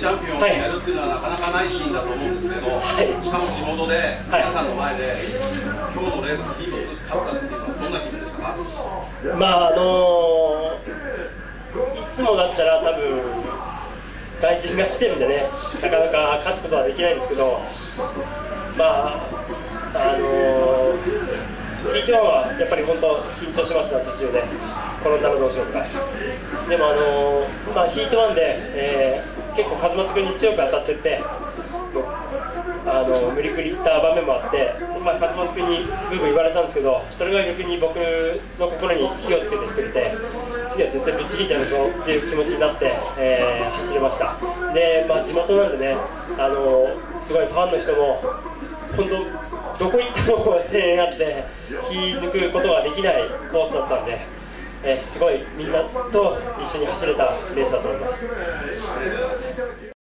チャンピオンを決めるっていうのはなかなかないシーンだと思うんですけど、しかも地元で皆さんの前で今日のレースヒート2勝ったっていうのはどんな気分でしたか？ まあいつもだったら多分外人が来てるんでね、なかなか勝つことはできないんですけど、まあヒート1はやっぱり本当緊張しました。途中で転んだらどうしようか。でもヒート1で、結構勝松君に強く当たってって無理くりいった場面もあって、勝松君にブーブー言われたんですけど、それが逆に僕の心に火をつけてくれて、次は絶対ぶち切ってやるぞっていう気持ちになって、走れました。で、地元なんでね、すごいファンの人も本当どこ行っても声援あって気抜くことができないコースだったんで、すごいみんなと一緒に走れたレースだと思います。